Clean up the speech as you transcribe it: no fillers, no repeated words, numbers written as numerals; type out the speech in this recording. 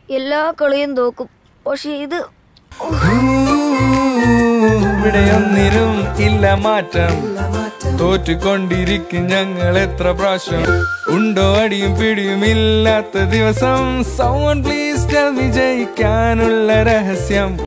എല്ലാ കളിയും തോക്കും. പക്ഷെ ഇത് ഇവിടെയൊന്നിനും ഇല്ല മാറ്റം. തോറ്റുകൊണ്ടിരിക്കും ഞങ്ങൾ എത്ര പ്രാവശ്യം. ഉണ്ടോ അടിയും പിടിയും ഇല്ലാത്ത ദിവസം. Someone please tell me ജയിക്കാനുള്ള രഹസ്യം.